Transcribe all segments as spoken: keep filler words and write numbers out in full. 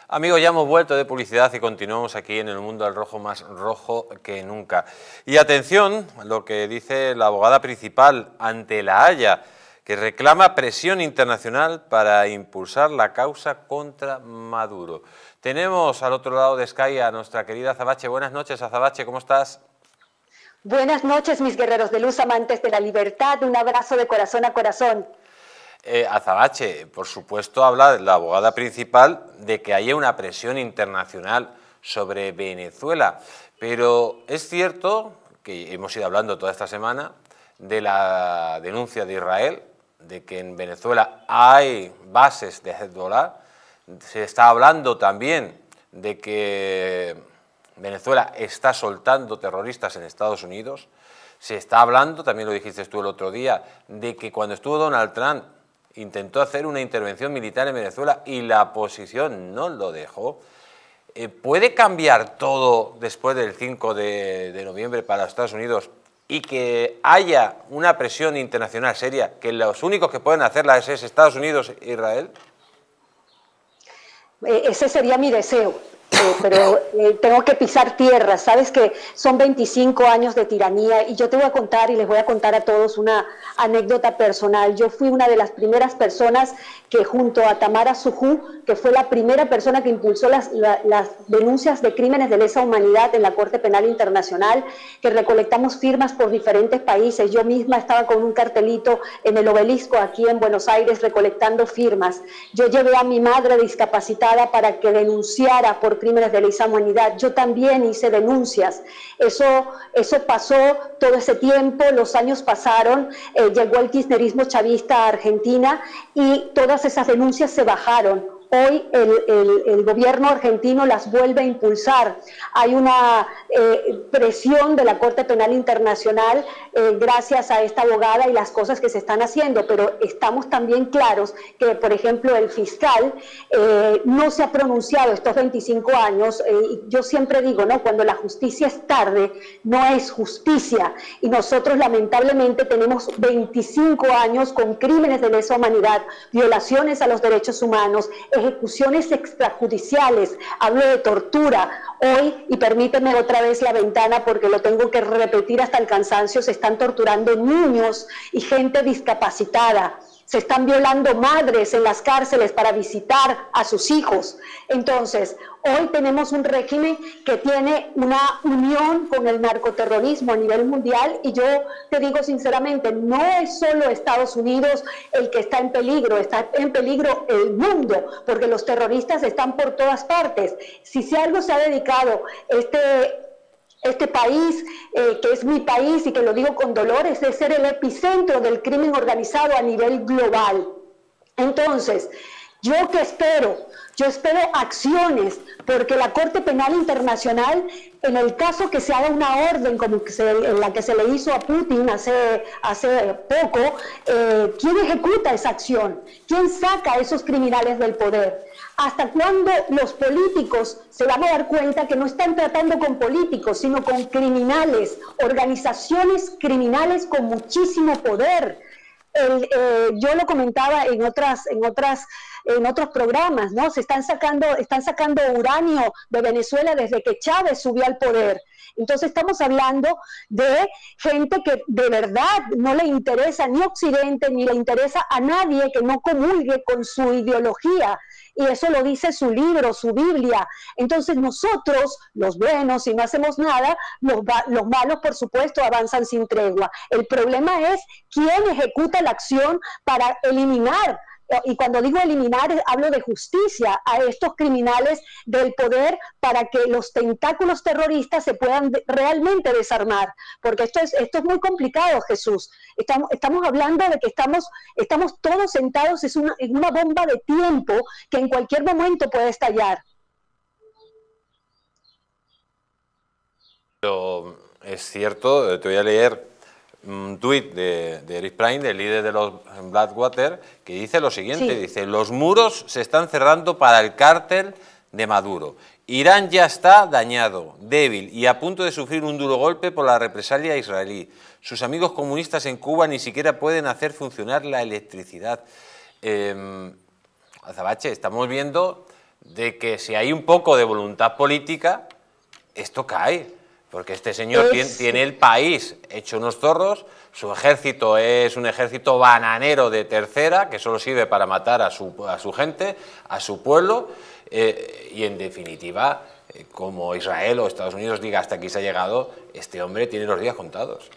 Amigos, ya hemos vuelto de publicidad y continuamos aquí en el mundo del rojo, más rojo que nunca. Y atención a lo que dice la abogada principal ante La Haya, que reclama presión internacional para impulsar la causa contra Maduro. Tenemos al otro lado de Sky a nuestra querida Azabache. Buenas noches, Azabache, ¿cómo estás? Buenas noches, mis guerreros de luz, amantes de la libertad. Un abrazo de corazón a corazón. Eh, Azabache, por supuesto, habla la abogada principal de que haya una presión internacional sobre Venezuela, pero es cierto que hemos ido hablando toda esta semana de la denuncia de Israel, de que en Venezuela hay bases de Hezbollah. Se está hablando también de que Venezuela está soltando terroristas en Estados Unidos. Se está hablando, también lo dijiste tú el otro día, de que cuando estuvo Donald Trump intentó hacer una intervención militar en Venezuela y la oposición no lo dejó. Eh, ¿Puede cambiar todo después del cinco de, de noviembre para Estados Unidos y que haya una presión internacional seria, que los únicos que pueden hacerla es, es Estados Unidos e Israel? Eh, ese sería mi deseo. Eh, pero eh, tengo que pisar tierra. Sabes que son veinticinco años de tiranía y yo te voy a contar y les voy a contar a todos una anécdota personal. Yo fui una de las primeras personas que junto a Tamara Sujú, que fue la primera persona que impulsó las, la, las denuncias de crímenes de lesa humanidad en la Corte Penal Internacional, que recolectamos firmas por diferentes países. Yo misma estaba con un cartelito en el Obelisco aquí en Buenos Aires recolectando firmas. Yo llevé a mi madre discapacitada para que denunciara por crímenes de lesa humanidad. Yo también hice denuncias. Eso, eso pasó todo ese tiempo, los años pasaron, eh, llegó el kirchnerismo chavista a Argentina y todas esas denuncias se bajaron. Hoy el, el, el gobierno argentino las vuelve a impulsar. Hay una eh, presión de la Corte Penal Internacional eh, gracias a esta abogada y las cosas que se están haciendo, pero estamos también claros que, por ejemplo, el fiscal eh, no se ha pronunciado estos veinticinco años. Eh, yo siempre digo, ¿no? Cuando la justicia es tarde, no es justicia. Y nosotros, lamentablemente, tenemos veinticinco años con crímenes de lesa humanidad, violaciones a los derechos humanos, ejecuciones extrajudiciales, hablo de tortura. Hoy, y permíteme otra vez la ventana porque lo tengo que repetir hasta el cansancio, se están torturando niños y gente discapacitada. Se están violando madres en las cárceles para visitar a sus hijos. Entonces, hoy tenemos un régimen que tiene una unión con el narcoterrorismo a nivel mundial y yo te digo sinceramente, no es solo Estados Unidos el que está en peligro, está en peligro el mundo, porque los terroristas están por todas partes. Si, si algo se ha dedicado este... Este país, eh, que es mi país y que lo digo con dolor, es de ser el epicentro del crimen organizado a nivel global. Entonces, ¿yo qué espero? Yo espero acciones, porque la Corte Penal Internacional, en el caso que se haga una orden como que se, en la que se le hizo a Putin hace, hace poco, eh, ¿quién ejecuta esa acción? ¿Quién saca a esos criminales del poder? ¿Hasta cuándo los políticos se van a dar cuenta que no están tratando con políticos, sino con criminales, organizaciones criminales con muchísimo poder? El, eh, yo lo comentaba en otras, en otras, en otros programas, ¿no? Se están sacando, están sacando uranio de Venezuela desde que Chávez subió al poder. Entonces estamos hablando de gente que de verdad no le interesa ni Occidente, ni le interesa a nadie que no comulgue con su ideología. Y eso lo dice su libro, su Biblia. Entonces nosotros, los buenos, si no hacemos nada, los, los malos, por supuesto, avanzan sin tregua. El problema es quién ejecuta la acción para eliminar, y cuando digo eliminar, hablo de justicia a estos criminales del poder para que los tentáculos terroristas se puedan de, realmente desarmar. Porque esto es, esto es muy complicado, Jesús. Estamos, estamos hablando de que estamos, estamos todos sentados en una, en una bomba de tiempo que en cualquier momento puede estallar. Pero es cierto, te voy a leer un tuit de, de Eric Pryne, del líder de los Blackwater, que dice lo siguiente, sí. Dice: los muros se están cerrando para el cártel de Maduro. Irán ya está dañado, débil y a punto de sufrir un duro golpe por la represalia israelí. Sus amigos comunistas en Cuba ni siquiera pueden hacer funcionar la electricidad. Eh, Azabache, estamos viendo de que si hay un poco de voluntad política, esto cae. Porque este señor es... tiene, tiene el país hecho unos zorros, su ejército es un ejército bananero de tercera, que solo sirve para matar a su, a su gente, a su pueblo, eh, y en definitiva, eh, como Israel o Estados Unidos diga hasta aquí se ha llegado, este hombre tiene los días contados.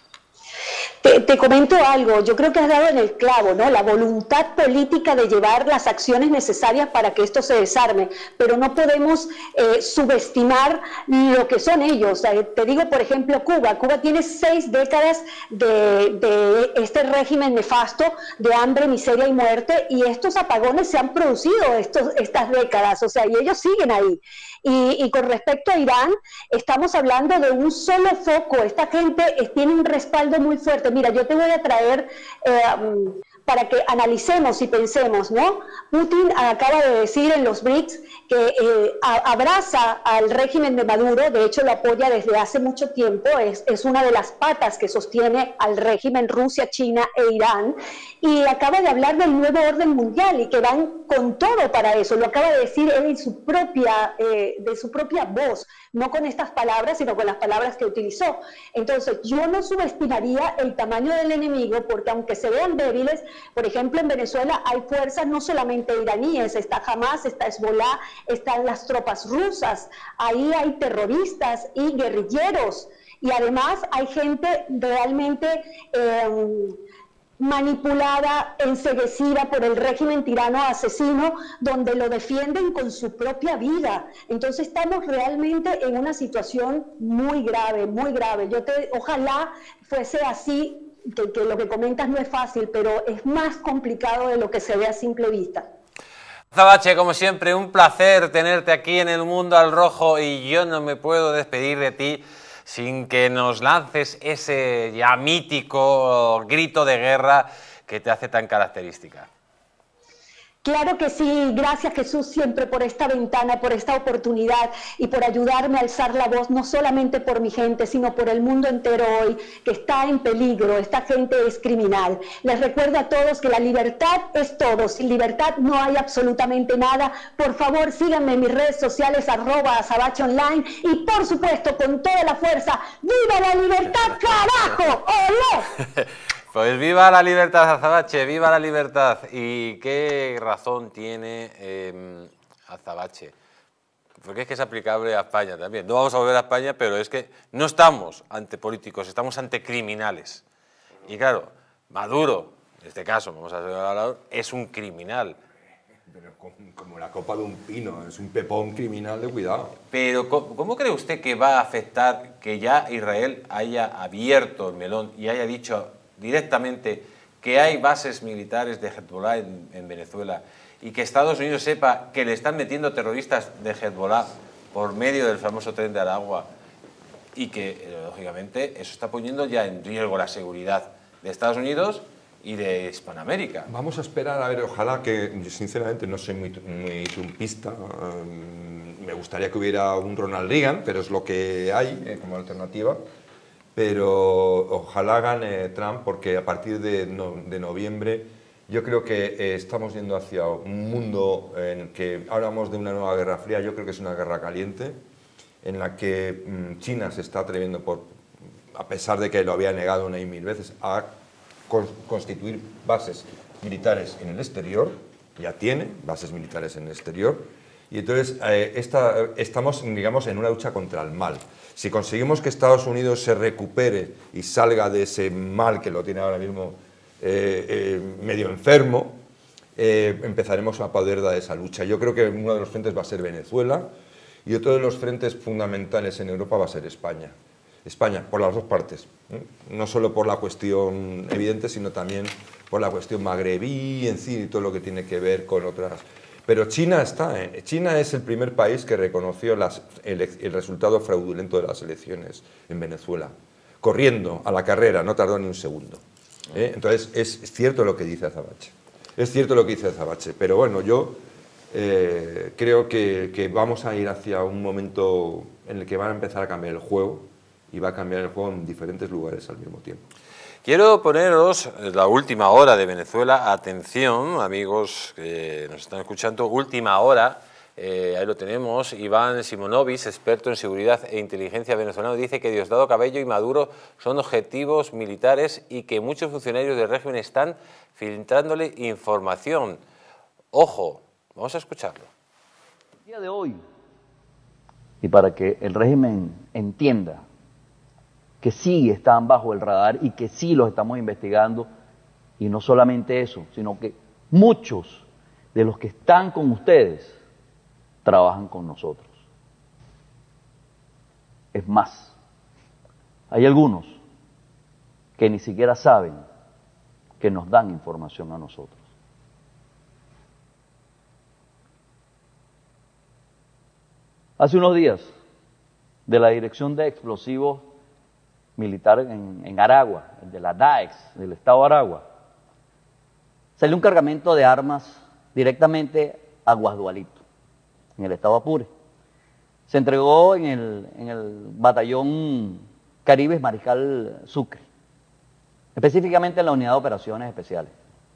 Te, te comento algo, yo creo que has dado en el clavo, ¿no? La voluntad política de llevar las acciones necesarias para que esto se desarme, pero no podemos eh, subestimar lo que son ellos. Eh, te digo, por ejemplo, Cuba. Cuba tiene seis décadas de, de este régimen nefasto de hambre, miseria y muerte, y estos apagones se han producido estos, estas décadas, o sea, y ellos siguen ahí. Y, y con respecto a Irán, estamos hablando de un solo foco. Esta gente eh, tiene un respaldo muy fuerte. Mira, yo te voy a traer eh, para que analicemos y pensemos, ¿no? Putin acaba de decir en los B R I C S que eh, abraza al régimen de Maduro, de hecho lo apoya desde hace mucho tiempo, es, es una de las patas que sostiene al régimen Rusia, China e Irán, y acaba de hablar del nuevo orden mundial y que van con todo para eso, lo acaba de decir él en su propia, eh, de su propia voz, no con estas palabras, sino con las palabras que utilizó. Entonces, yo no subestimaría el tamaño del enemigo, porque aunque se vean débiles, por ejemplo, en Venezuela hay fuerzas no solamente iraníes, está Hamas, está Hezbollah, están las tropas rusas, ahí hay terroristas y guerrilleros, y además hay gente realmente eh, manipulada, enceguecida por el régimen tirano asesino, donde lo defienden con su propia vida. Entonces estamos realmente en una situación muy grave, muy grave. Yo te, ojalá fuese así, que, que lo que comentas no es fácil, pero es más complicado de lo que se ve a simple vista. Azabache, como siempre, un placer tenerte aquí en El Mundo al Rojo, y yo no me puedo despedir de ti sin que nos lances ese ya mítico grito de guerra que te hace tan característica. Claro que sí, gracias Jesús siempre por esta ventana, por esta oportunidad y por ayudarme a alzar la voz, no solamente por mi gente, sino por el mundo entero hoy, que está en peligro, esta gente es criminal. Les recuerdo a todos que la libertad es todo, sin libertad no hay absolutamente nada. Por favor, síganme en mis redes sociales, arroba Azabache Online, y por supuesto, con toda la fuerza, ¡viva la libertad, carajo! ¡Olé! Pues viva la libertad, Azabache, viva la libertad. Y qué razón tiene eh, Azabache, porque es que es aplicable a España también. No vamos a volver a España, pero es que no estamos ante políticos, estamos ante criminales. Y claro, Maduro, en este caso, vamos a hablar, es un criminal. Pero como la copa de un pino, es un pepón criminal de cuidado. Pero ¿cómo cree usted que va a afectar que ya Israel haya abierto el melón y haya dicho directamente que hay bases militares de Hezbollah en, en Venezuela, y que Estados Unidos sepa que le están metiendo terroristas de Hezbollah por medio del famoso tren de Aragua, y que, lógicamente, eso está poniendo ya en riesgo la seguridad de Estados Unidos y de Hispanoamérica? Vamos a esperar, a ver, ojalá que, sinceramente, no soy muy, muy trumpista, um, me gustaría que hubiera un Ronald Reagan, pero es lo que hay eh, como alternativa. Pero ojalá gane Trump, porque a partir de, no, de noviembre yo creo que eh, estamos yendo hacia un mundo en el que hablamos de una nueva guerra fría. Yo creo que es una guerra caliente, en la que mmm, China se está atreviendo, por, a pesar de que lo había negado una y mil veces, a con, constituir bases militares en el exterior. Ya tiene bases militares en el exterior. Y entonces eh, esta, estamos, digamos, en una lucha contra el mal. Si conseguimos que Estados Unidos se recupere y salga de ese mal que lo tiene ahora mismo eh, eh, medio enfermo, eh, empezaremos a poder dar esa lucha. Yo creo que uno de los frentes va a ser Venezuela, y otro de los frentes fundamentales en Europa va a ser España. España, por las dos partes, ¿eh? No solo por la cuestión evidente, sino también por la cuestión magrebí en sí y todo lo que tiene que ver con otras... Pero China está, ¿eh? China es el primer país que reconoció las, el, el resultado fraudulento de las elecciones en Venezuela, corriendo a la carrera, no tardó ni un segundo. ¿eh? Entonces, es, es cierto lo que dice Azabache, es cierto lo que dice Azabache, pero bueno, yo eh, creo que, que vamos a ir hacia un momento en el que van a empezar a cambiar el juego, y va a cambiar el juego en diferentes lugares al mismo tiempo. Quiero poneros la última hora de Venezuela. Atención, amigos que nos están escuchando, última hora Eh, ahí lo tenemos. Iván Simonovic, experto en seguridad e inteligencia venezolano, dice que Diosdado Cabello y Maduro son objetivos militares y que muchos funcionarios del régimen están filtrándole información. Ojo, vamos a escucharlo. El día de hoy, y para que el régimen entienda que sí están bajo el radar y que sí los estamos investigando, y no solamente eso, sino que muchos de los que están con ustedes trabajan con nosotros. Es más, hay algunos que ni siquiera saben que nos dan información a nosotros. Hace unos días, de la Dirección de Explosivos Militar en, en Aragua, de la D A E X, del Estado de Aragua, salió un cargamento de armas directamente a Guasdualito, en el estado Apure. Se entregó en el, en el batallón Caribes Mariscal Sucre, específicamente en la Unidad de Operaciones Especiales.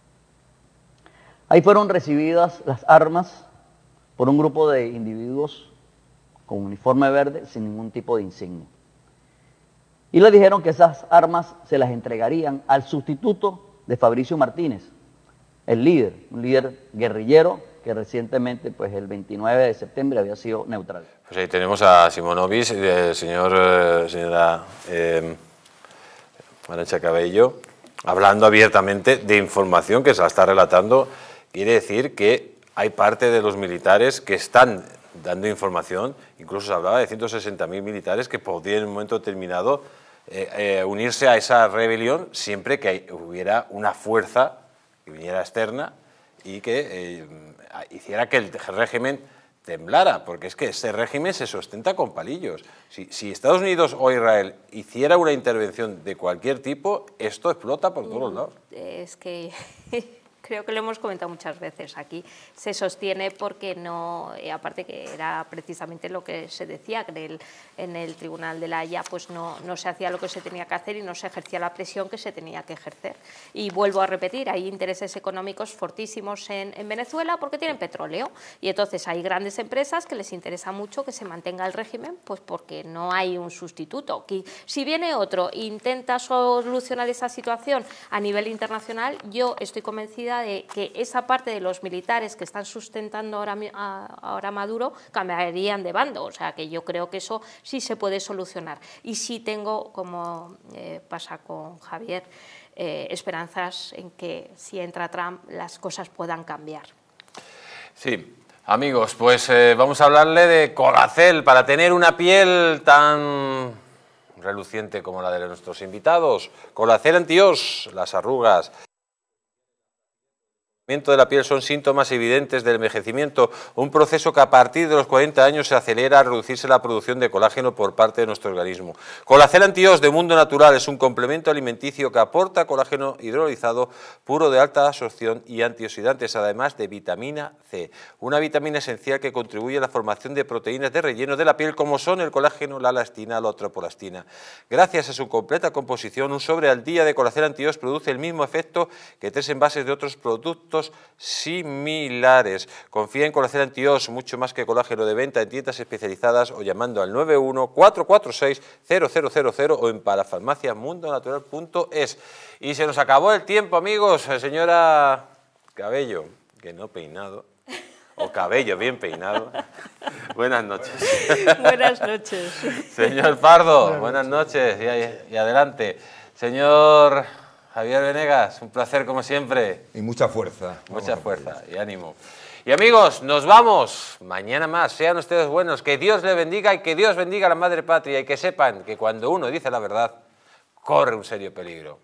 Ahí fueron recibidas las armas por un grupo de individuos con uniforme verde sin ningún tipo de insignia. Y le dijeron que esas armas se las entregarían al sustituto de Fabricio Martínez, el líder, un líder guerrillero que recientemente, pues el veintinueve de septiembre, había sido neutral. Pues ahí tenemos a Simonovic, el señor, eh, señora eh, Arantxa Cabello, hablando abiertamente de información que se la está relatando. Quiere decir que hay parte de los militares que están dando información, incluso se hablaba de ciento sesenta mil militares que podrían en un momento determinado eh, eh, unirse a esa rebelión siempre que hay, hubiera una fuerza que viniera externa y que eh, hiciera que el régimen temblara, porque es que ese régimen se sustenta con palillos. Si, si Estados Unidos o Israel hiciera una intervención de cualquier tipo, esto explota por todos los lados. Es que creo que lo hemos comentado muchas veces aquí, se sostiene porque no, eh, aparte que era precisamente lo que se decía, que en el, en el Tribunal de la Haya pues no, no se hacía lo que se tenía que hacer y no se ejercía la presión que se tenía que ejercer. Y vuelvo a repetir, hay intereses económicos fortísimos en, en Venezuela porque tienen petróleo y entonces hay grandes empresas que les interesa mucho que se mantenga el régimen, pues porque no hay un sustituto. Que si viene otro e intenta solucionar esa situación a nivel internacional, yo estoy convencida de que esa parte de los militares que están sustentando ahora, ahora Maduro cambiarían de bando, o sea que yo creo que eso sí se puede solucionar y sí tengo, como eh, pasa con Javier, eh, esperanzas en que si entra Trump las cosas puedan cambiar. Sí, amigos, pues eh, vamos a hablarle de Colacel para tener una piel tan reluciente como la de nuestros invitados. Colacel Anti-Os, las arrugas de la piel son síntomas evidentes del envejecimiento, un proceso que a partir de los cuarenta años se acelera a reducirse la producción de colágeno por parte de nuestro organismo. Colacel Anti-Os de Mundo Natural es un complemento alimenticio que aporta colágeno hidrolizado puro de alta absorción y antioxidantes, además de vitamina C, una vitamina esencial que contribuye a la formación de proteínas de relleno de la piel como son el colágeno, la elastina, la tropolastina. Gracias a su completa composición, un sobre al día de Colacel Anti-Os produce el mismo efecto que tres envases de otros productos similares. Confía en Colacel Anti-Os, mucho más que colágeno, de venta en tiendas especializadas o llamando al nueve uno, cuatro cuatro seis, cero cero cero cero o en parafarmacia mundo natural punto es. Y se nos acabó el tiempo, amigos. Señora Cabello, que no peinado, o Cabello bien peinado. Buenas noches. Buenas noches. Señor Pardo, buenas, buenas noches, noches. Y, y adelante. Señor Javier Venegas, un placer como siempre. Y mucha fuerza. Mucha fuerza y ánimo. Y amigos, nos vamos. Mañana más. Sean ustedes buenos. Que Dios les bendiga y que Dios bendiga a la Madre Patria. Y que sepan que cuando uno dice la verdad, corre un serio peligro.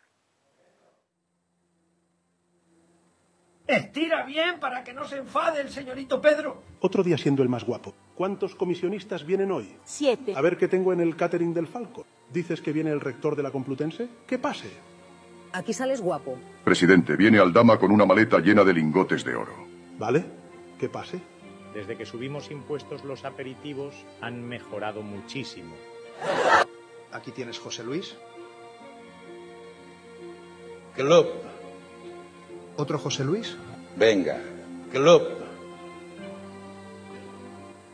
Estira bien para que no se enfade el señorito Pedro. Otro día siendo el más guapo. ¿Cuántos comisionistas vienen hoy? Siete. A ver qué tengo en el catering del Falco. ¿Dices que viene el rector de la Complutense? ¿Qué pase? Aquí sales guapo. Presidente, viene Aldama con una maleta llena de lingotes de oro. ¿Vale? ¿Qué pase? Desde que subimos impuestos los aperitivos han mejorado muchísimo. Aquí tienes José Luis. Club. ¿Otro José Luis? Venga. Club.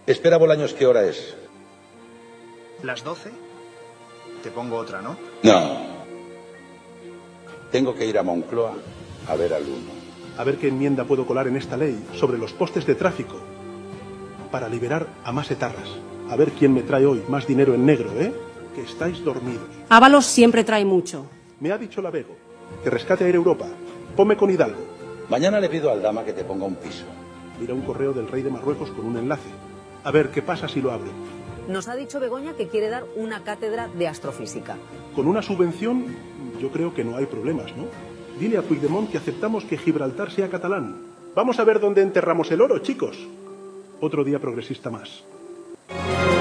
Espera, Bolaños, ¿qué hora es? ¿Las doce? Te pongo otra, ¿no? No. Tengo que ir a Moncloa a ver al uno. A ver qué enmienda puedo colar en esta ley sobre los postes de tráfico para liberar a más etarras. A ver quién me trae hoy más dinero en negro, ¿eh? Que estáis dormidos. Ábalos siempre trae mucho. Me ha dicho la Vego que rescate a Air Europa. Ponme con Hidalgo. Mañana le pido al Dama que te ponga un piso. Mira un correo del rey de Marruecos con un enlace. A ver qué pasa si lo abro. Nos ha dicho Begoña que quiere dar una cátedra de astrofísica. Con una subvención, yo creo que no hay problemas, ¿no? Dile a Puigdemont que aceptamos que Gibraltar sea catalán. Vamos a ver dónde enterramos el oro, chicos. Otro día progresista más.